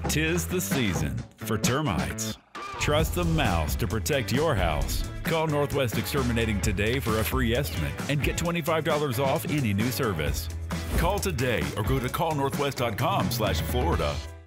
'Tis the season for termites. Trust the mouse to protect your house. Call Northwest Exterminating today for a free estimate and get $25 off any new service. Call today or go to callnorthwest.com/Florida.